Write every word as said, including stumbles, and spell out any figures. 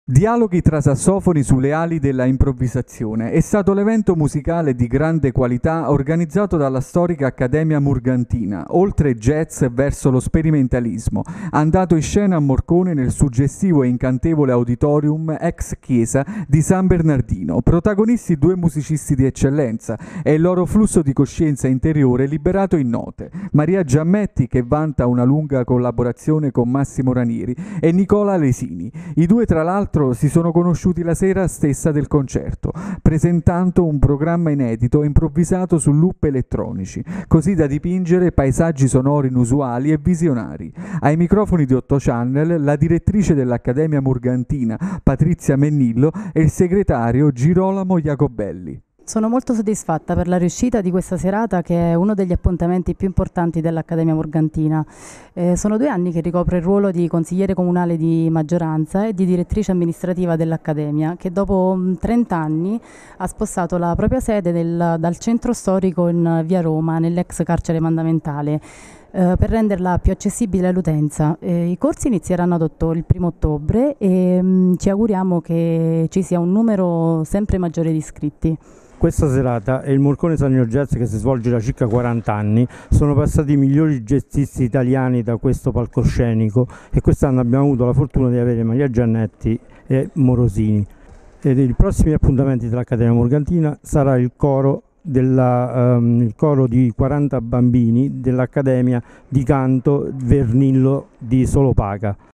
Dialoghi tra sassofoni sulle ali della improvvisazione è stato l'evento musicale di grande qualità organizzato dalla storica Accademia Murgantina, oltre jazz verso lo sperimentalismo, andato in scena a Morcone nel suggestivo e incantevole auditorium ex chiesa di San Bernardino. Protagonisti due musicisti di eccellenza e il loro flusso di coscienza interiore liberato in note. Maria Giammetti, che vanta una lunga collaborazione con Massimo Ranieri, e Nicola Lesini. I due, tra l'altro, si sono conosciuti la sera stessa del concerto, presentando un programma inedito improvvisato su loop elettronici, così da dipingere paesaggi sonori inusuali e visionari. Ai microfoni di otto Channel la direttrice dell'Accademia Murgantina, Patrizia Mennillo, e il segretario Girolamo Jacobelli. Sono molto soddisfatta per la riuscita di questa serata, che è uno degli appuntamenti più importanti dell'Accademia Morgantina. Eh, sono due anni che ricopro il ruolo di consigliere comunale di maggioranza e di direttrice amministrativa dell'Accademia, che dopo trenta anni ha spostato la propria sede del, dal centro storico in via Roma, nell'ex carcere mandamentale, eh, per renderla più accessibile all'utenza. Eh, I corsi inizieranno ad otto, il primo ottobre e mh, ci auguriamo che ci sia un numero sempre maggiore di iscritti. Questa serata è il Morcone Sogno Jazz, che si svolge da circa quaranta anni. Sono passati i migliori jazzisti italiani da questo palcoscenico e quest'anno abbiamo avuto la fortuna di avere Maria Giannetti e Morosini. Ed i prossimi appuntamenti dell'Accademia Morgantina sarà il coro, della, um, il coro di quaranta bambini dell'Accademia di Canto Vernillo di Solopaca.